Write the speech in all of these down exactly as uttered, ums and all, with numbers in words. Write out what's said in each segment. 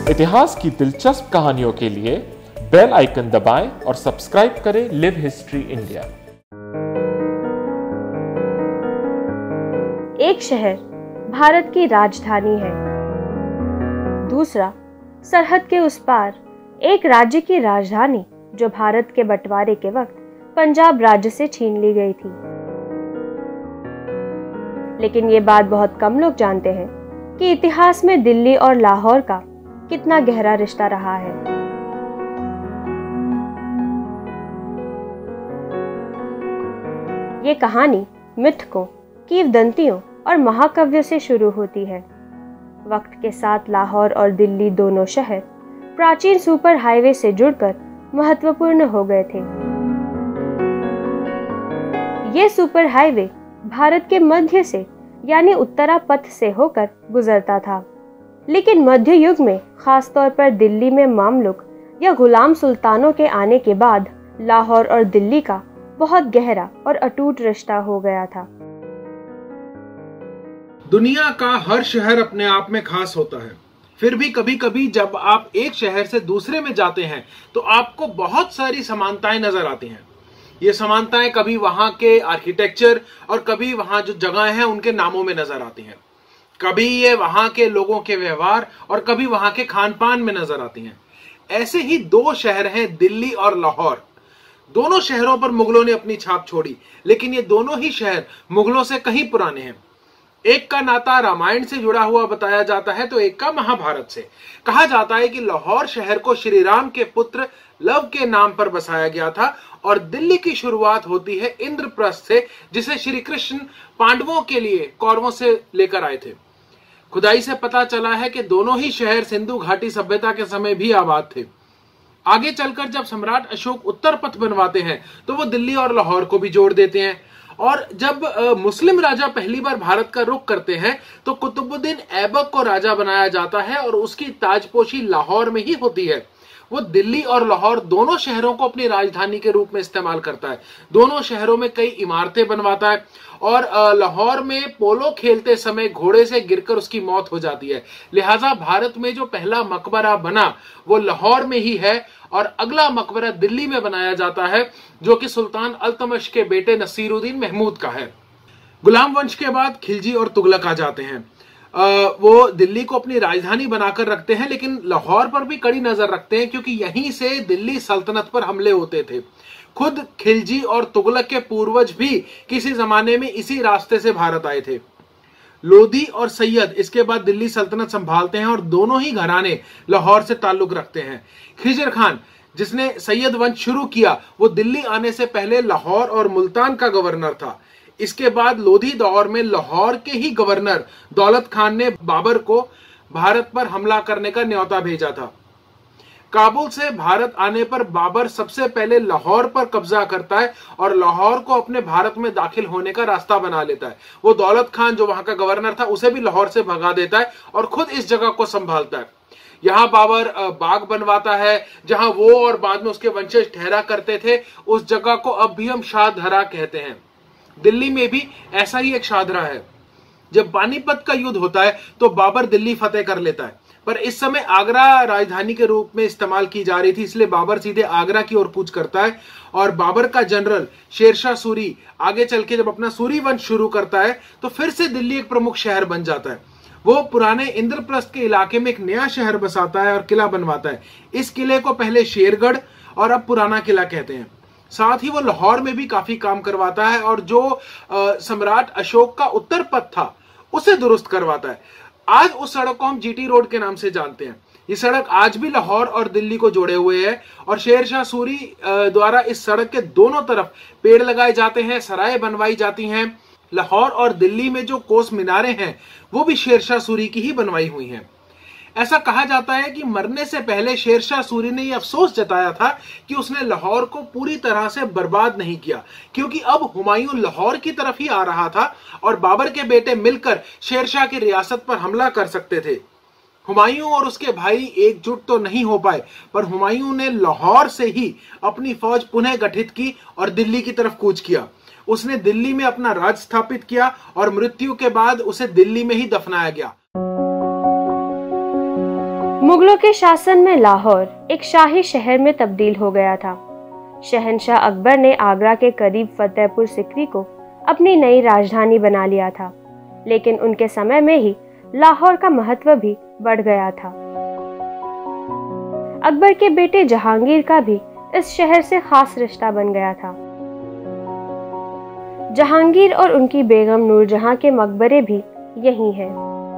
इतिहास की दिलचस्प कहानियों के लिए बेल आइकन दबाएं और सब्सक्राइब करें लिव हिस्ट्री इंडिया। एक शहर भारत की राजधानी है, दूसरा सरहद के उस पार एक राज्य की राजधानी जो भारत के बंटवारे के वक्त पंजाब राज्य से छीन ली गई थी। लेकिन ये बात बहुत कम लोग जानते हैं कि इतिहास में दिल्ली और लाहौर का कितना गहरा रिश्ता रहा है। ये कहानी मिथकों, किंवदंतियों और महाकाव्यों से शुरू होती है। वक्त के साथ लाहौर और दिल्ली दोनों शहर प्राचीन सुपर हाईवे से जुड़कर महत्वपूर्ण हो गए थे। ये सुपर हाईवे भारत के मध्य से यानी उत्तरा पथ से होकर गुजरता था। लेकिन मध्य युग में खासतौर पर दिल्ली में मामलुक या गुलाम सुल्तानों के आने के बाद लाहौर और दिल्ली का बहुत गहरा और अटूट रिश्ता हो गया था। दुनिया का हर शहर अपने आप में खास होता है, फिर भी कभी कभी जब आप एक शहर से दूसरे में जाते हैं तो आपको बहुत सारी समानताएं नजर आती हैं। ये समानताएं कभी वहां के आर्किटेक्चर और कभी वहां जो जगह हैं उनके नामों में नजर आती हैं, कभी ये वहां के लोगों के व्यवहार और कभी वहां के खान पान में नजर आती हैं। ऐसे ही दो शहर हैं दिल्ली और लाहौर। दोनों शहरों पर मुगलों ने अपनी छाप छोड़ी, लेकिन ये दोनों ही शहर मुगलों से कहीं पुराने हैं। एक का नाता रामायण से जुड़ा हुआ बताया जाता है तो एक का महाभारत से। कहा जाता है कि लाहौर शहर को श्री राम के पुत्र लव के नाम पर बसाया गया था और दिल्ली की शुरुआत होती है इंद्रप्रस्थ से, जिसे श्री कृष्ण पांडवों के लिए कौरवों से लेकर आए थे। खुदाई से पता चला है कि दोनों ही शहर सिंधु घाटी सभ्यता के समय भी आबाद थे। आगे चलकर जब सम्राट अशोक उत्तर पथ बनवाते हैं तो वो दिल्ली और लाहौर को भी जोड़ देते हैं। और जब आ, मुस्लिम राजा पहली बार भारत का रुख करते हैं तो कुतुबुद्दीन ऐबक को राजा बनाया जाता है और उसकी ताजपोशी लाहौर में ही होती है। वो दिल्ली और लाहौर दोनों शहरों को अपनी राजधानी के रूप में इस्तेमाल करता है। दोनों शहरों में कई इमारतें बनवाता है और लाहौर में पोलो खेलते समय घोड़े से गिरकर उसकी मौत हो जाती है। लिहाजा भारत में जो पहला मकबरा बना वो लाहौर में ही है और अगला मकबरा दिल्ली में बनाया जाता है, जो कि सुल्तान अल्तमश के बेटे नसीरुद्दीन महमूद का है। गुलाम वंश के बाद खिलजी और तुगलक आ जाते हैं। आ, वो दिल्ली को अपनी राजधानी बनाकर रखते हैं, लेकिन लाहौर पर भी कड़ी नजर रखते हैं क्योंकि यहीं से दिल्ली सल्तनत पर हमले होते थे। खुद खिलजी और तुगलक के पूर्वज भी किसी जमाने में इसी रास्ते से भारत आए थे। लोधी और सैयद इसके बाद दिल्ली सल्तनत संभालते हैं और दोनों ही घराने लाहौर से ताल्लुक रखते हैं। खिजर खान जिसने सैयद वंश शुरू किया वो दिल्ली आने से पहले लाहौर और मुल्तान का गवर्नर था। इसके बाद लोधी दौर में लाहौर के ही गवर्नर दौलत खान ने बाबर को भारत पर हमला करने का न्योता भेजा था। काबुल से भारत आने पर बाबर सबसे पहले लाहौर पर कब्जा करता है और लाहौर को अपने भारत में दाखिल होने का रास्ता बना लेता है। वो दौलत खान जो वहां का गवर्नर था उसे भी लाहौर से भगा देता है और खुद इस जगह को संभालता है। यहाँ बाबर बाग बनवाता है जहां वो और बाद में उसके वंशज ठहरा करते थे। उस जगह को अब भी हम शाहदरा कहते हैं। दिल्ली में भी ऐसा ही एक शाहदरा है। जब पानीपत का युद्ध होता है तो बाबर दिल्ली फतेह कर लेता है, पर इस समय आगरा राजधानी के रूप में इस्तेमाल की जा रही थी, इसलिए बाबर सीधे आगरा की ओर कूच करता है और बाबर का जनरल शेरशाह सूरी आगे चल के जब अपना सूरी वंश शुरू करता है तो फिर से दिल्ली एक प्रमुख शहर बन जाता है। वो पुराने इंद्रप्रस्थ के इलाके में एक नया शहर बसाता है और किला बनवाता है। इस किले को पहले शेरगढ़ और अब पुराना किला कहते हैं। साथ ही वो लाहौर में भी काफी काम करवाता है और जो आ, सम्राट अशोक का उत्तर पथ था उसे दुरुस्त करवाता है। आज उस सड़क को हम जीटी रोड के नाम से जानते हैं। ये सड़क आज भी लाहौर और दिल्ली को जोड़े हुए है और शेरशाह सूरी द्वारा इस सड़क के दोनों तरफ पेड़ लगाए जाते हैं, सराय बनवाई जाती हैं। लाहौर और दिल्ली में जो कोस मीनारें हैं वो भी शेरशाह सूरी की ही बनवाई हुई हैं। ऐसा कहा जाता है कि मरने से पहले शेरशाह सूरी ने यह अफसोस जताया था कि उसने लाहौर को पूरी तरह से बर्बाद नहीं किया, क्योंकि अब हुमायूं लाहौर की तरफ ही आ रहा था और बाबर के बेटे मिलकर शेरशाह की रियासत पर हमला कर सकते थे। हुमायूं और उसके भाई एकजुट तो नहीं हो पाए, पर हुमायूं ने लाहौर से ही अपनी फौज पुनः गठित की और दिल्ली की तरफ कूच किया। उसने दिल्ली में अपना राज स्थापित किया और मृत्यु के बाद उसे दिल्ली में ही दफनाया गया। मुगलों के शासन में लाहौर एक शाही शहर में तब्दील हो गया था। शहंशाह अकबर ने आगरा के करीब फतेहपुर सिकरी को अपनी नई राजधानी बना लिया था, लेकिन उनके समय में ही लाहौर का महत्व भी बढ़ गया था। अकबर के बेटे जहांगीर का भी इस शहर से खास रिश्ता बन गया था। जहांगीर और उनकी बेगम नूरजहां के मकबरे भी यही हैं।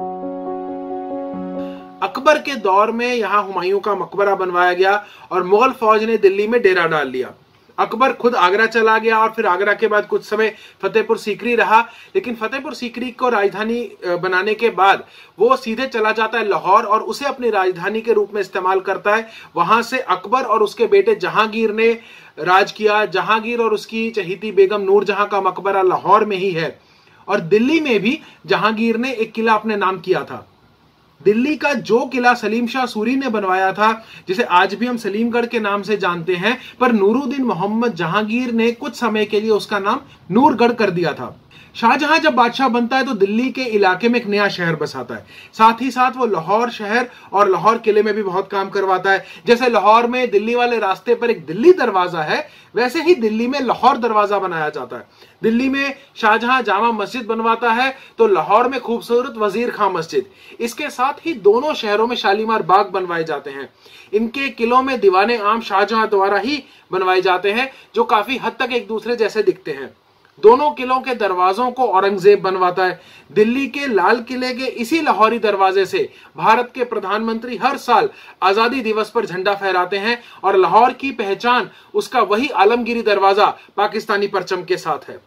अकबर के दौर में यहाँ हुमायूं का मकबरा बनवाया गया और मुगल फौज ने दिल्ली में डेरा डाल लिया। अकबर खुद आगरा चला गया और फिर आगरा के बाद कुछ समय फतेहपुर सीकरी रहा, लेकिन फतेहपुर सीकरी को राजधानी बनाने के बाद वो सीधे चला जाता है लाहौर और उसे अपनी राजधानी के रूप में इस्तेमाल करता है। वहां से अकबर और उसके बेटे जहांगीर ने राज किया। जहांगीर और उसकी चहेती बेगम नूरजहां का मकबरा लाहौर में ही है और दिल्ली में भी जहांगीर ने एक किला अपने नाम किया था। दिल्ली का जो किला सलीम शाह सूरी ने बनवाया था, जिसे आज भी हम सलीमगढ़ के नाम से जानते हैं, पर नूरुद्दीन मोहम्मद जहांगीर ने कुछ समय के लिए उसका नाम नूरगढ़ कर दिया था। शाहजहां जब बादशाह बनता है तो दिल्ली के इलाके में एक नया शहर बसाता है। साथ ही साथ वो लाहौर शहर और लाहौर किले में भी बहुत काम करवाता है। जैसे लाहौर में दिल्ली वाले रास्ते पर एक दिल्ली दरवाजा है, वैसे ही दिल्ली में लाहौर दरवाजा बनाया जाता है। दिल्ली में शाहजहां जामा मस्जिद बनवाता है तो लाहौर में खूबसूरत वजीर खां मस्जिद। इसके साथ ही दोनों शहरों में शालीमार बाग बनवाए जाते हैं। इनके किलों में दीवाने आम शाहजहां द्वारा ही बनवाए जाते हैं, जो काफी हद तक एक दूसरे जैसे दिखते हैं। दोनों किलों के दरवाजों को औरंगजेब बनवाता है। दिल्ली के लाल किले के इसी लाहौरी दरवाजे से भारत के प्रधानमंत्री हर साल आजादी दिवस पर झंडा फहराते हैं और लाहौर की पहचान उसका वही आलमगीरी दरवाजा पाकिस्तानी परचम के साथ है।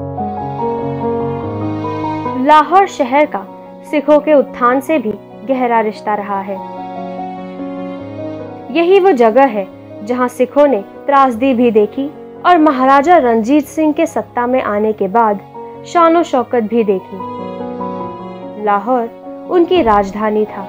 लाहौर शहर का सिखों के उत्थान से भी गहरा रिश्ता रहा है। यही वो जगह है जहां सिखों ने त्रासदी भी देखी और महाराजा रणजीत सिंह के सत्ता में आने के बाद शान और शौकत भी देखी। लाहौर उनकी राजधानी था।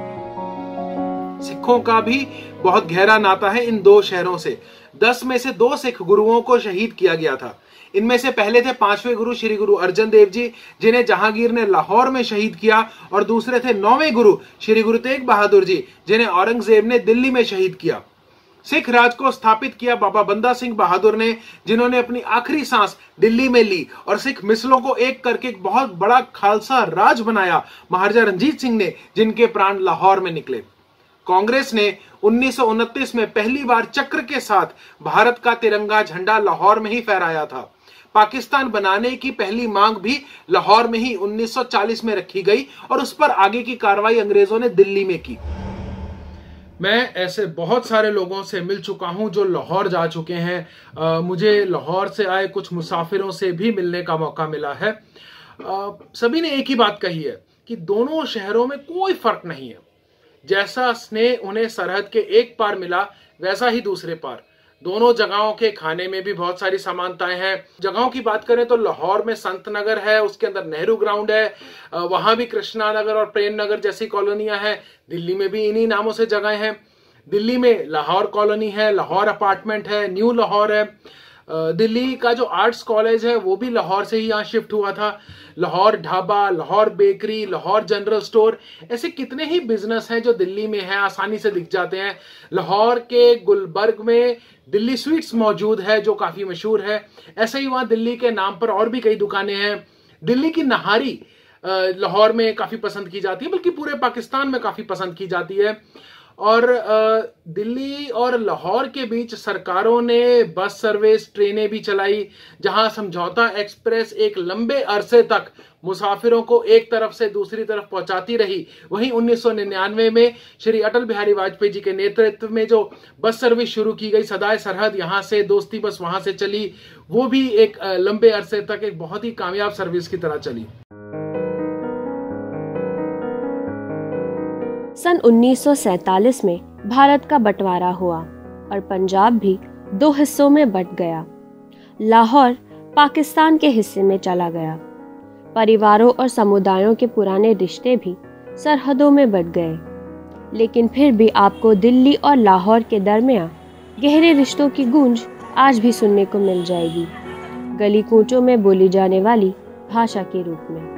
सिखों का भी बहुत गहरा नाता है इन दो शहरों से। दस में से दो सिख गुरुओं को शहीद किया गया था। इनमें से पहले थे पांचवें गुरु श्री गुरु अर्जन देव जी, जिन्हें जहांगीर ने लाहौर में शहीद किया, और दूसरे थे नौवें गुरु श्री गुरु तेग बहादुर जी, जिन्हें औरंगजेब ने दिल्ली में शहीद किया। सिख राज को स्थापित किया बाबा बंदा सिंह बहादुर ने, जिन्होंने अपनी आखिरी सांस दिल्ली में ली, और सिख मिसलों को एक करके एक बहुत बड़ा खालसा राज बनाया महाराजा रणजीत सिंह ने, जिनके प्राण लाहौर में निकले। कांग्रेस ने उन्नीस सौ उनतीस में पहली बार चक्र के साथ भारत का तिरंगा झंडा लाहौर में ही फहराया था। पाकिस्तान बनाने की पहली मांग भी लाहौर में ही उन्नीस सौ चालीस में रखी गई और उस पर आगे की कार्रवाई अंग्रेजों ने दिल्ली में की। मैं ऐसे बहुत सारे लोगों से मिल चुका हूं जो लाहौर जा चुके हैं। आ, मुझे लाहौर से आए कुछ मुसाफिरों से भी मिलने का मौका मिला है। आ, सभी ने एक ही बात कही है कि दोनों शहरों में कोई फर्क नहीं है। जैसा स्नेह उन्हें सरहद के एक पार मिला, वैसा ही दूसरे पार। दोनों जगहों के खाने में भी बहुत सारी समानताएं हैं। जगहों की बात करें तो लाहौर में संत नगर है, उसके अंदर नेहरू ग्राउंड है, वहां भी कृष्णा नगर और प्रेम नगर जैसी कॉलोनियां हैं। दिल्ली में भी इन्हीं नामों से जगह हैं। दिल्ली में लाहौर कॉलोनी है, लाहौर अपार्टमेंट है, न्यू लाहौर है। दिल्ली का जो आर्ट्स कॉलेज है वो भी लाहौर से ही यहाँ शिफ्ट हुआ था। Lahore dhaba, Lahore bakery, Lahore general store, ऐसे कितने ही बिजनेस हैं जो दिल्ली में हैं, आसानी से दिख जाते हैं। लाहौर के गुलबर्ग में दिल्ली स्वीट्स मौजूद है जो काफी मशहूर है। ऐसे ही वहाँ दिल्ली के नाम पर और भी कई दुकानें हैं। दिल्ली की नहारी लाहौर में काफी पसंद की जाती है, बल्कि पूरे पाकिस्तान में काफी पसंद की जाती है। और दिल्ली और लाहौर के बीच सरकारों ने बस सर्विस, ट्रेनें भी चलाई, जहां समझौता एक्सप्रेस एक लंबे अरसे तक मुसाफिरों को एक तरफ से दूसरी तरफ पहुंचाती रही। वहीं उन्नीस सौ निन्यानवे में श्री अटल बिहारी वाजपेयी जी के नेतृत्व में जो बस सर्विस शुरू की गई, सदाए सरहद यहां से, दोस्ती बस वहां से चली, वो भी एक लंबे अरसे तक एक बहुत ही कामयाब सर्विस की तरह चली। सन उन्नीस सौ सैंतालीस में भारत का बंटवारा हुआ और पंजाब भी दो हिस्सों में बंट गया। लाहौर पाकिस्तान के हिस्से में चला गया। परिवारों और समुदायों के पुराने रिश्ते भी सरहदों में बंट गए। लेकिन फिर भी आपको दिल्ली और लाहौर के दरमियान गहरे रिश्तों की गूंज आज भी सुनने को मिल जाएगी, गली कूचों में बोली जाने वाली भाषा के रूप में।